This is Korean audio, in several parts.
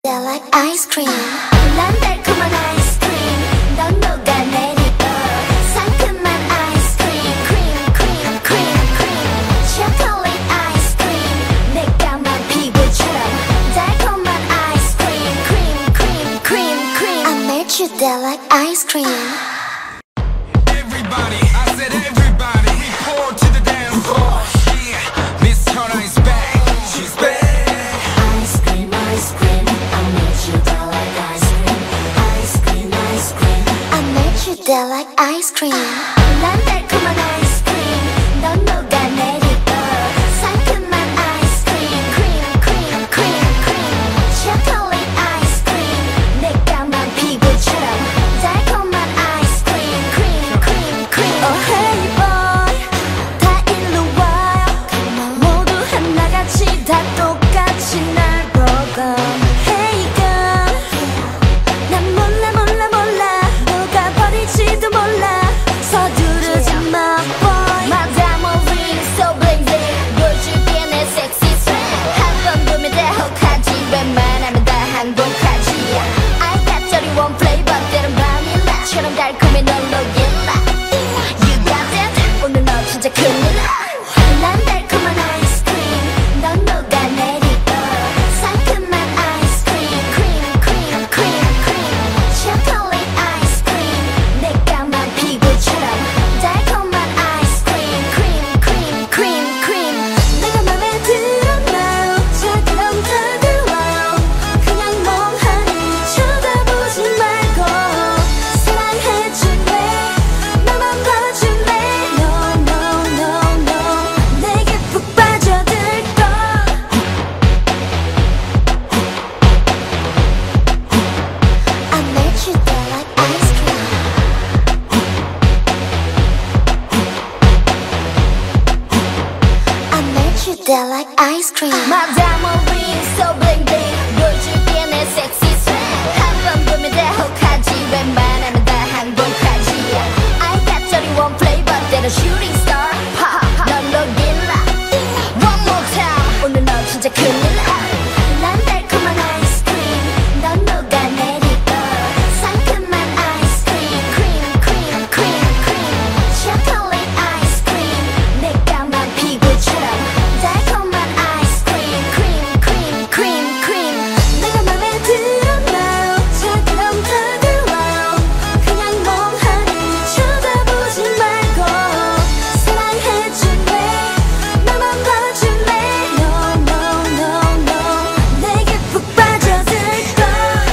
I like ice cream. 난 달콤한 아이스크림. 넌 녹아내리고 상큼한 아이스크림. 크림 크림 크림 크림 초콜릿 아이스크림. 내 까만 피부처럼 달콤한 아이스크림. 크림 크림 크림 크림 I met you there like ice cream. Everybody, I said everybody, report to the dance floor. Yeah, Miss Turner is back. She's back. Ice cream, ice cream. I met you there like ice cream. Ice cream, ice cream. I met you there like ice cream. 난 달콤한 아이스크림. 넌 녹아내리고 상큼한 아이스크림. 크림 크림 크림 크림 초콜릿 아이스크림. 내 까만 피부처럼 달콤한 아이스크림. 크림 크림 크림 Oh hey boy 다 일로 와요. 모두 하나같이 다 똑같이 날 보고 Hey girl 난 몰라 몰라 몰라 녹아버릴지도 몰라. 서두르지 마 boy Madame Ring so bling bling 보여줄게 내 섹시 swag. 한번 보면 다 혹하지 웬만하면 다 항복하지. I got 31 flavor 때론 바닐라처럼 달콤해 널 녹일라. You got that 오늘 너 진짜 큰일 나. 난 달콤한 아이스크림. 넌 녹아내리고 상큼한 아이스크림. 크림 크림 크림 크림 초콜릿 아이스크림. 내 까만 피부처럼 달콤한 아이스크림. 크림 크림 크림 크림 내가 맘에 들었나요? 자기랑 다가와요. 그냥 멍하니 쳐다보지 말고 사랑해줄래. 나만 봐줄래. No no no no 내게 푹 빠져들고 I met you there like ice cream. I met you there like ice cream. Madame Ring so bling bling 보여줄게 내 섹시 swag. 한번 보면 다 혹하지 웬만하면 다 항복하지. I got 31 flavor 때론 shooting star 넌 녹일라. One more time 오늘 너 진짜 큰일 나. 난 달콤한 아이스크림. 넌 녹아내리고 상큼한 아이스크림. 크림 크림 크림 크림 초콜릿 아이스크림. 내 까만 피부처럼 달콤한 아이스크림. 크림 크림 크림 크림 내가 맘에 들었나요? 자기랑 다가와요. 그냥 멍하니 쳐다보지 말고 사랑해줄래. 나만 봐줄래. No no no no 내게 푹 빠져들고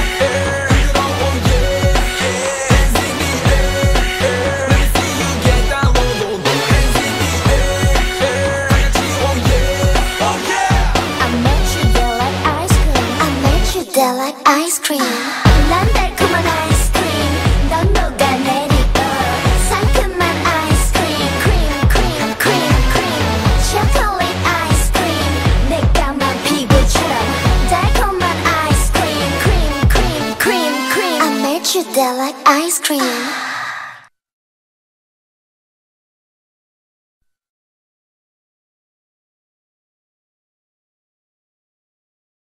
I met you there like ice cream. I met you there like ice cream. 난 달콤한 아이스크림. 넌 녹아내리고 상큼한 아이스크림. 크림 크림 크림 크림 초콜릿 아이스크림. 내 까만 피부처럼 달콤한 아이스크림. 크림 크림 크림 크림 I met you there like ice cream.